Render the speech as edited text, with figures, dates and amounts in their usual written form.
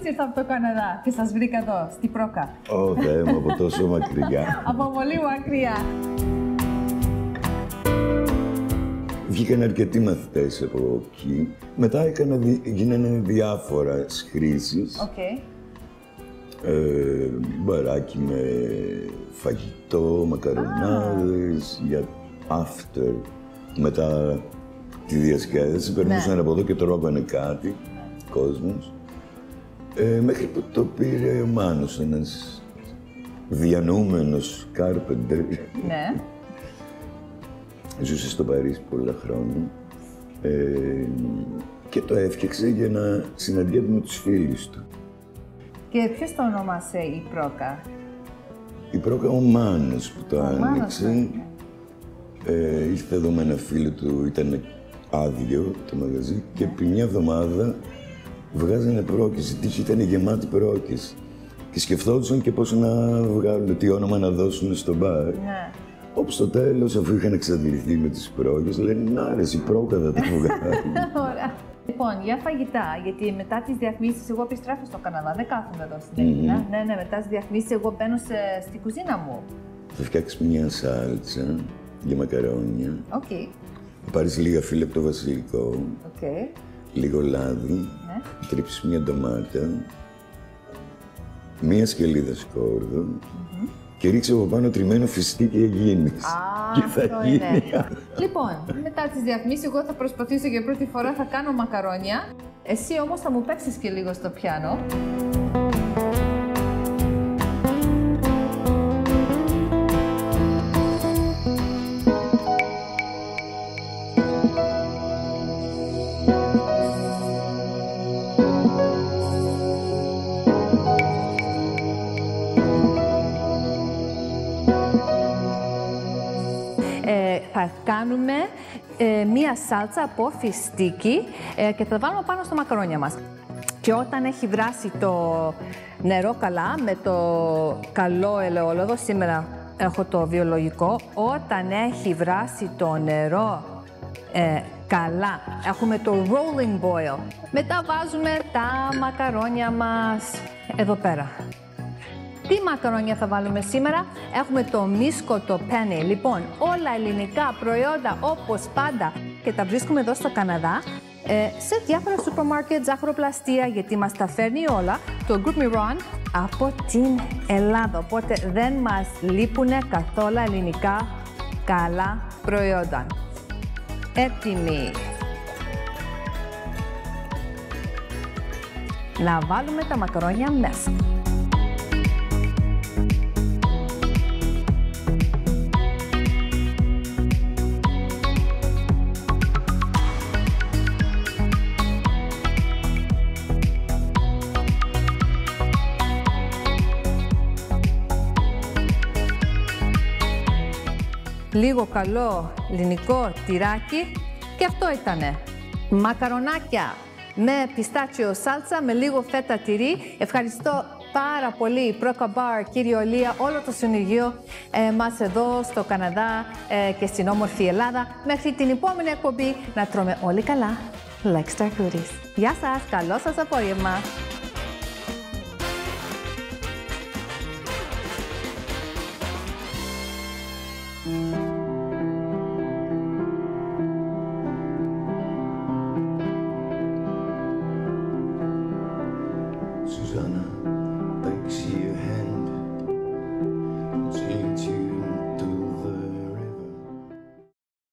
ήρθα από το Καναδά και σας βρήκα εδώ, στην Πρόκα. Ω, Θεέ μου, από τόσο μακριά. Από πολύ μακριά. Βγήκαν αρκετοί μαθητές από εκεί. Μετά γίνανε διάφορες χρήσεις. Okay. Μπαράκι με φαγητό, μακαρονάδες, για after. Μετά τη διασκέδαση, περνούσαν από εδώ και τρώγανε κάτι, κόσμος. Μέχρι που το πήρε ο Μάνος, ένας διανοούμενος κάρπεντερ. Ναι. Ζούσε στο Παρίσι πολλά χρόνια και το έφτιαξε για να συναντιέται με τους φίλους του. Και ποιος το ονόμασε η Πρόκα? Η Πρόκα ο Μάνος που το άνοιξε. Ήρθε εδώ με ένα φίλο του, ήταν άδειο το μαγαζί και επί μια εβδομάδα βγάζανε πρόκειση, τύχη ήταν γεμάτη πρόκειση. Και σκεφτόντουσαν και πώς να βγάλουν, τι όνομα να δώσουν στο μπαρ. Ναι. Όπου στο τέλος, αφού είχαν εξαντληθεί με τις πρόκειες, λένε «Να ρε, η Πρόκα θα τα βγάλει». Ωραία. Λοιπόν, για φαγητά, γιατί μετά τις διαφημίσεις, εγώ επιστρέφω στο Καναδά, δεν κάθομαι εδώ στην Αίγινα. Ναι, μετά τις διαφημίσεις, εγώ μπαίνω στη κουζίνα μου. Θα φτιάξεις μια σάλτσα για μακαρόνια. Okay. Θα πάρεις λίγα φύλλα από το βασιλικό. Okay. Λίγο λάδι. Ναι. Τρίψεις μια ντομάτα. Μια σκελίδα σκόρδο. Και ρίξε από πάνω τριμμένο φιστίκι Αιγίνης. Και θα γίνει. Λοιπόν, μετά τις διαφημίσεις, εγώ θα προσπαθήσω για πρώτη φορά, θα κάνω μακαρόνια. Εσύ όμως θα μου παίξεις και λίγο στο πιάνο. Θα κάνουμε μία σάλτσα από φιστίκι και θα βάλουμε πάνω στο μακαρόνια μας. Και όταν έχει βράσει το νερό καλά, με το καλό ελαιόλαδο, σήμερα έχω το βιολογικό, όταν έχει βράσει το νερό καλά, έχουμε το rolling boil, μετά βάζουμε τα μακαρόνια μας εδώ πέρα. Τι μακαρόνια θα βάλουμε σήμερα? Έχουμε το μίσκο, το πένι. Λοιπόν, όλα ελληνικά προϊόντα όπως πάντα και τα βρίσκουμε εδώ στο Καναδά σε διάφορα σούπερ μάρκετ, ζάχαροπλαστεία, γιατί μας τα φέρνει όλα το Group Me Run από την Ελλάδα. Οπότε δεν μας λείπουνε καθόλου ελληνικά καλά προϊόντα. Έτοιμοι. Να βάλουμε τα μακαρόνια μέσα. Λίγο καλό ελληνικό τυράκι και αυτό ήτανε. Μακαρονάκια με πιστάτσιο σάλτσα, με λίγο φέτα τυρί. Ευχαριστώ πάρα πολύ Πρόκα Μπαρ, κύριο Ηλία, όλο το συνεργείο μας εδώ στο Καναδά και στην όμορφη Ελλάδα. Μέχρι την επόμενη εκπομπή να τρώμε όλοι καλά. Like Star Foodies. Γεια σας, καλό σας απόγευμα. Σουζάννα.